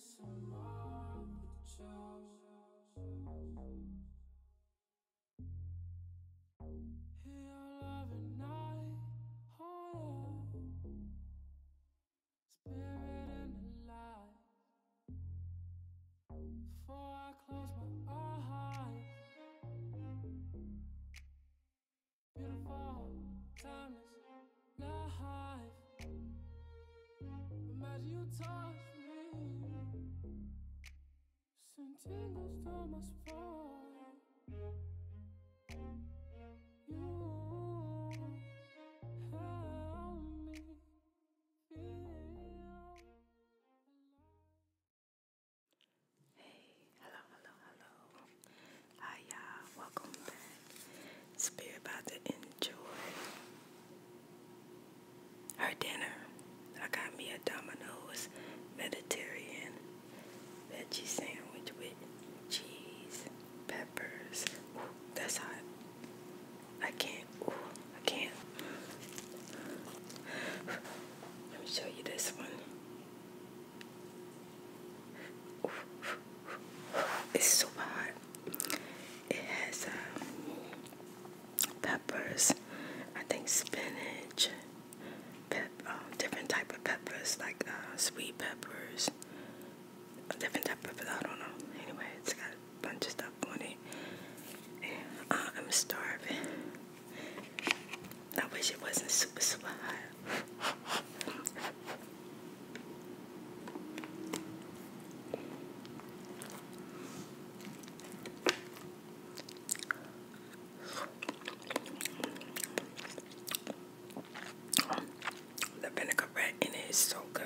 Hi y'all, welcome back. Spirit about to enjoy her dinner. I got me a Domino's Mediterranean veggie sandwich with cheese, peppers. Ooh, that's hot. I can't. Let me show you this one. It's super hot. It has peppers, I think spinach, different type of peppers, like sweet peppers, different type of peppers, I don't know. Anyway, it's got a bunch of stuff on it. And I'm starving. I wish it wasn't super, super hot. The vinaigrette in it is so good.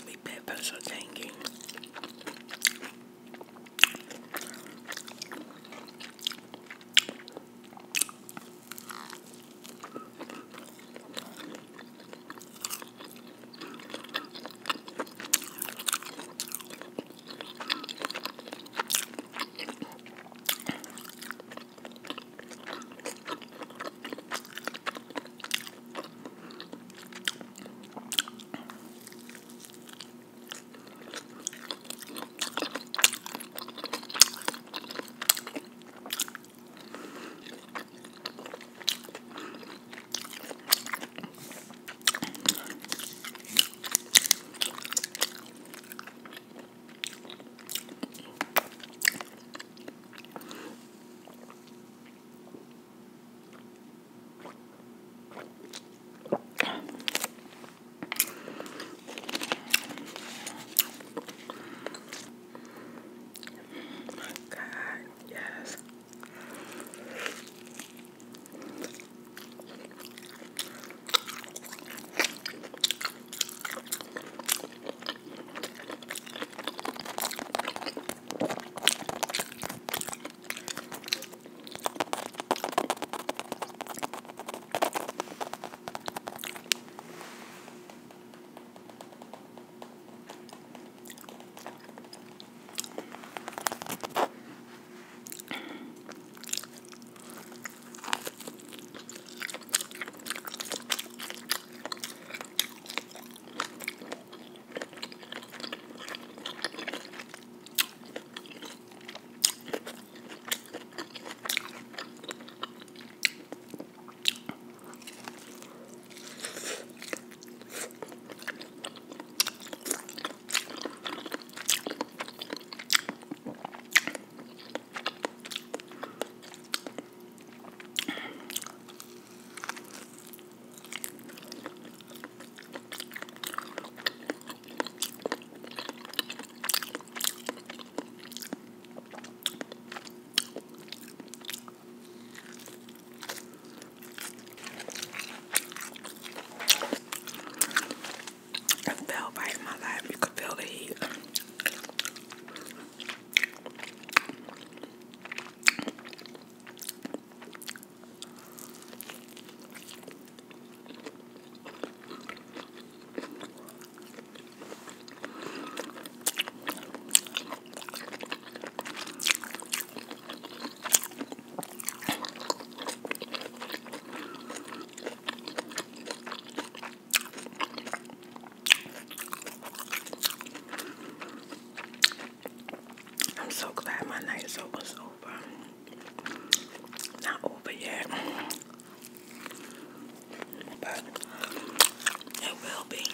sweet peppers are tangy. God, yes. A bell right in my lap. You could feel the heat. I'm so glad my night is almost over. Not over yet, but it will be.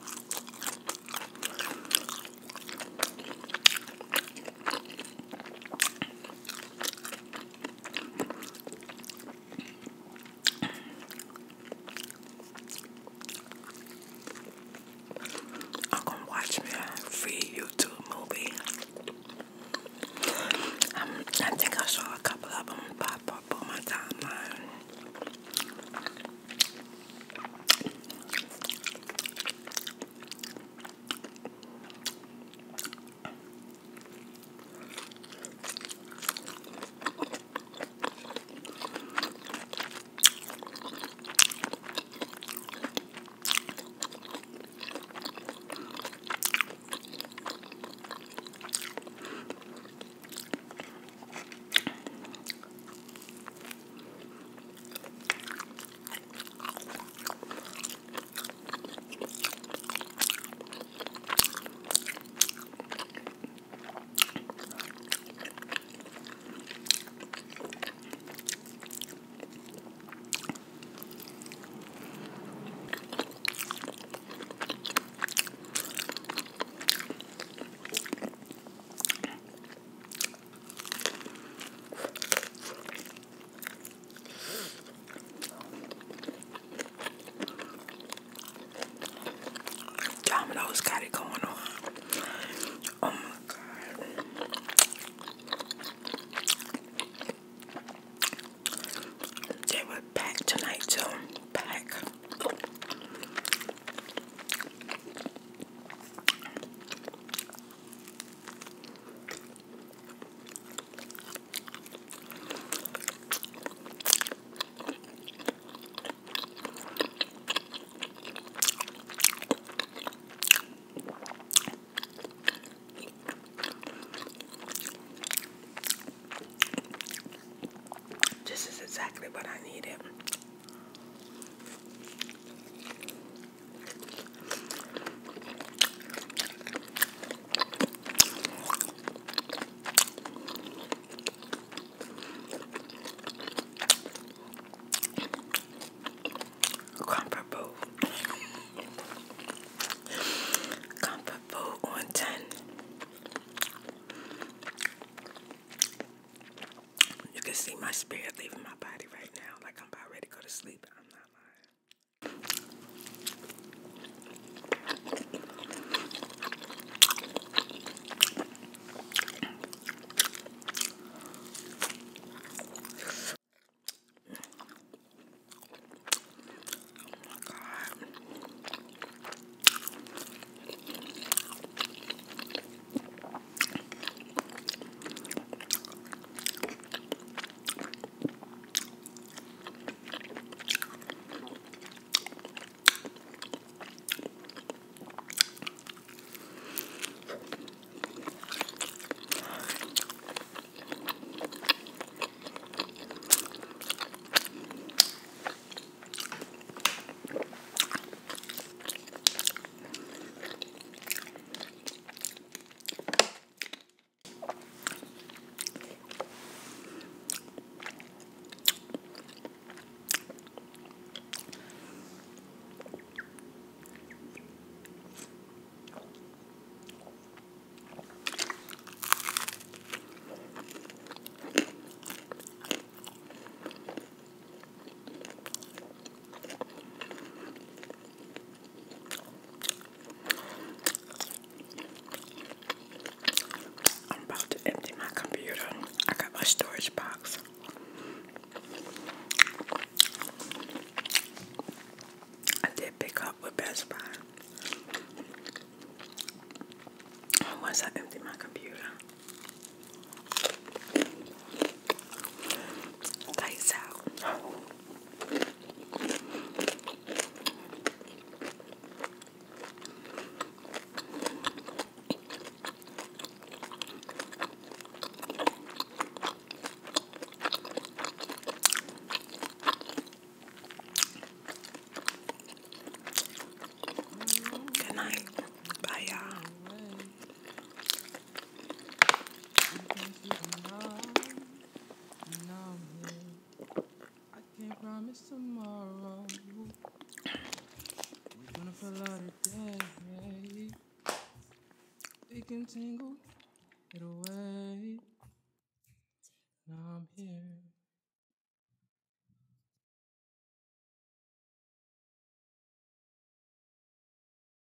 I'm gonna watch me a free YouTube movie. I think I saw a couple of them pop up on my timeline. Domino's got it going on. Oh my God. They were packed tonight too. Pack. what I needed. Comfort food. Comfort food on 10. You can see my spirit leaving my body right now, like I'm about ready to go to sleep. I'm not lying. I'm about to empty my computer. I got my storage box. I did pick up with Best Buy. Once I empty my computer. Lights out. Good night. Bye, y'all. I can't promise tomorrow. We're gonna fill out a day. We can tingle it away.